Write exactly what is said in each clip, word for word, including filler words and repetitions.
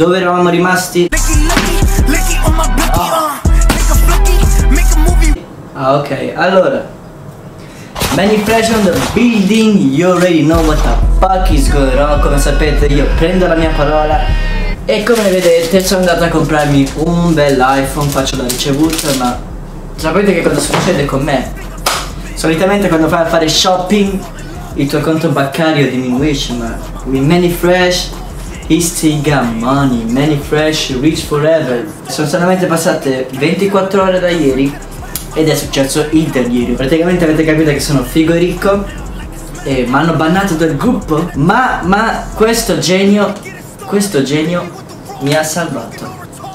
Dove eravamo rimasti? Oh. Ah, ok, allora Manny Fresh on the building, you already know what the fuck is going on. Come sapete io prendo la mia parola e come vedete sono andato a comprarmi un bel iPhone, faccio la ricevuta, ma sapete che cosa succede con me? Solitamente quando fai a fare shopping il tuo conto bancario diminuisce, ma with Manny Fresh he still got money. Manny Fresh rich forever. Sono solamente passate ventiquattro ore da ieri ed è successo il del ieri. Praticamente avete capito che sono figo e ricco e mi hanno bannato dal gruppo, ma, ma questo genio, questo genio mi ha salvato.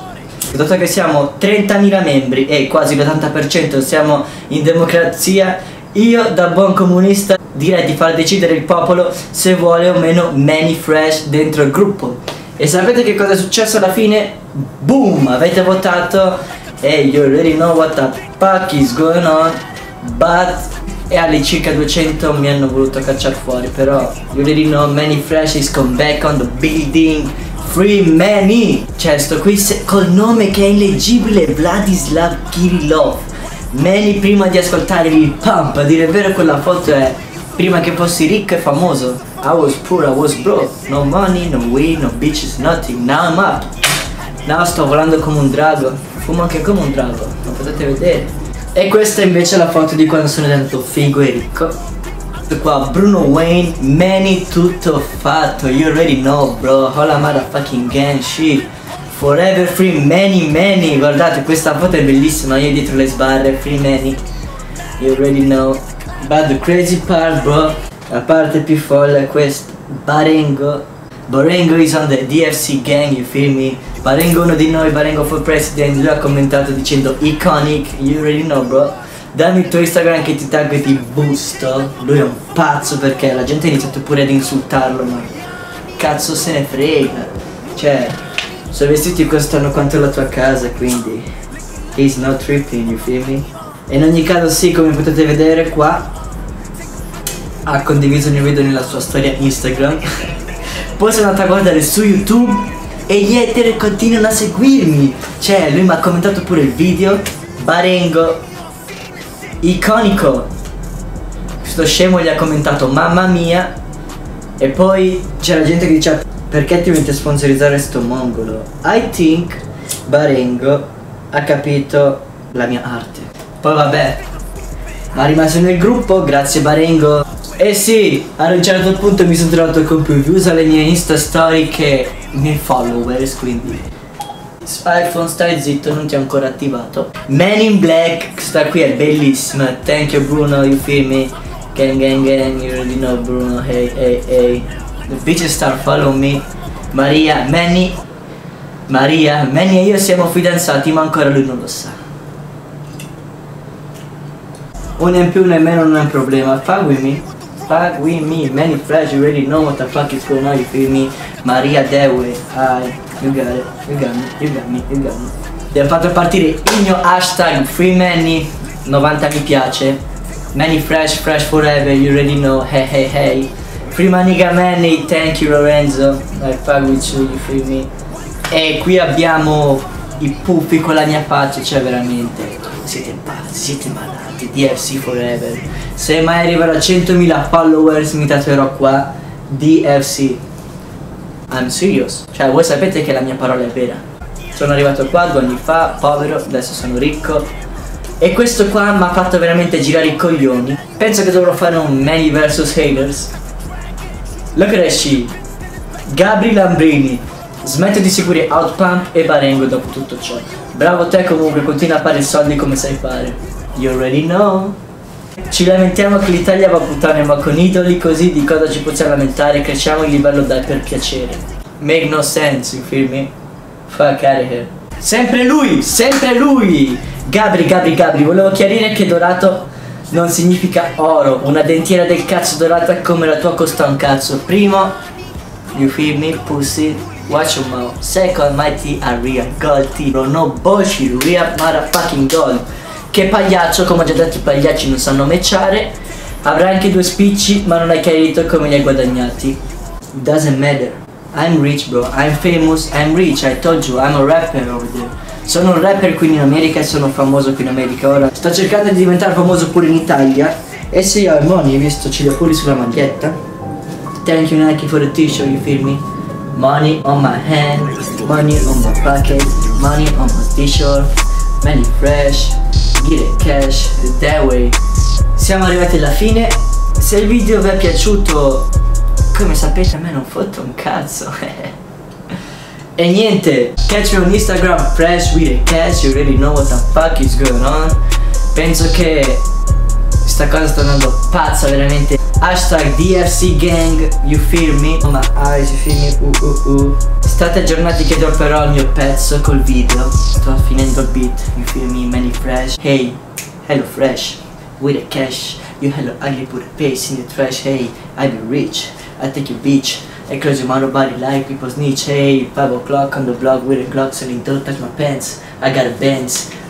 Dato che siamo trentamila membri e quasi l'ottanta per cento siamo in democrazia, io da buon comunista direi di far decidere il popolo se vuole o meno Manny Fresh dentro il gruppo. E sapete che cosa è successo alla fine? Boom! Avete votato e you already know what the fuck is going on. But e all'incirca duecento mi hanno voluto cacciare fuori, però you already know Manny Fresh is come back on the building. Free Manny! Cioè sto qui col nome che è illeggibile, Vladislav Kirillov. Manny prima di ascoltare il pump, a dire il vero quella foto è prima che fossi ricco e famoso. I was poor, I was broke, no money, no weed, no bitches, nothing, now I'm up. Now sto volando come un drago, fumo anche come un drago, lo potete vedere. E questa invece è la foto di quando sono diventato figo e ricco. Questo qua, Bruno Wayne, Manny tutto fatto, you already know bro, all a motherfucking gang shit. Forever free Manny Manny, guardate questa foto è bellissima, io dietro le sbarre, free Manny, you already know. But the crazy part bro, la parte più folle è questa, Barengo, Barengo is on the D F C gang, you feel me? Barengo uno di noi, Barengo for president, lui ha commentato dicendo iconic, you already know bro. Dammi il tuo Instagram che ti taggo e ti boosto. Lui è un pazzo perché la gente ha iniziato pure ad insultarlo, ma cazzo se ne frega. Cioè, i suoi vestiti costano quanto la tua casa, quindi he's not tripping, you feel me? E in ogni caso sì, come potete vedere qua ha condiviso il mio video nella sua storia Instagram. Poi sono andato a guardare su YouTube e gli hater continuano a seguirmi. Cioè, lui mi ha commentato pure il video. Barengo iconico. Questo scemo gli ha commentato mamma mia. E poi c'è la gente che dice perché ti metti a sponsorizzare sto mongolo. I think Barengo ha capito la mia arte. Poi vabbè, ma rimasto nel gruppo, grazie Barengo. E sì, ad un certo punto mi sono trovato con più views alle mie Insta story che i miei followers, quindi iPhone stai zitto, non ti ho ancora attivato. Man in Black, questa qui è bellissima. Thank you Bruno, you feel me? Gang gang gang, you already know Bruno, hey hey hey. The bitches start follow me. Maria, Manny, Maria, Manny e io siamo fidanzati ma ancora lui non lo sa. Uno in più nemmeno non è un problema, fuck with me. Fuck with me, Manny Fresh, you already know what the fuck is going on, you feel me? Maria Dewe, hi, you got it, you got me, you got me, you got me. Abbiamo fatto partire il mio hashtag Free Manny, novanta mi piace. Manny Fresh, Fresh forever, you already know, hey hey hey. Free Maniga Manny, thank you Lorenzo, I fuck with you, you feel me? E qui abbiamo i puffi con la mia faccia, cioè veramente, siete pazzi, siete malati, D F C forever. Se mai arriverò a centomila followers mi tatuerò qua D F C. I'm serious, cioè voi sapete che la mia parola è vera. Sono arrivato qua due anni fa, povero, adesso sono ricco. E questo qua mi ha fatto veramente girare i coglioni. Penso che dovrò fare un Manny versus haters. Look at that shit. Gabri Lambrini, smetto di seguire Outpump e Barengo dopo tutto ciò. Bravo te comunque, continua a fare i soldi come sai fare. You already know. Ci lamentiamo che l'Italia va a puttane, ma con idoli così di cosa ci possiamo lamentare? Cresciamo il livello dai per piacere. Make no sense, you feel me? Fuck out of here. Sempre lui, sempre lui. Gabri, Gabri, Gabri, volevo chiarire che dorato non significa oro. Una dentiera del cazzo dorata come la tua costa un cazzo. Primo, you feel me, pussy? Watch your mouth. Second, mighty are real gold, bro, no bullshit, real motherfucking gold. Che pagliaccio, come ho già detto i pagliacci non sanno matchare. Avrà anche due spicci ma non hai chiarito come li hai guadagnati. Doesn't matter, I'm rich bro, I'm famous, I'm rich, I told you, I'm a rapper over there. Sono un rapper qui in America e sono famoso qui in America. Ora sto cercando di diventare famoso pure in Italia. E se io ho i money, hai visto, ce li ho pure sulla maglietta. Thank you Nike for the t-shirt, you feel me? Money on my hand, money on my pocket, money on my t-shirt, Many Fresh, get it cash, that way. Siamo arrivati alla fine. Se il video vi è piaciuto, come sapete a me non fotte un cazzo. E niente, catch me on Instagram, Fresh with a cash, you already know what the fuck is going on. Penso che sta cosa sta andando pazza veramente. Hashtag D F C gang, you feel me? Oh my eyes, you feel me? Uh uh uh. State aggiornati che dropperò il mio pezzo col video. Sto finendo il beat, you feel me? Many Fresh. Hey, hello Fresh, with a cash. You hello ugly, put a pace in the trash. Hey, I be rich, I take you bitch. I close your mouth body like people snitch. Hey, five o'clock on the block with a Glock selling, don't touch my pants. I got a Benz,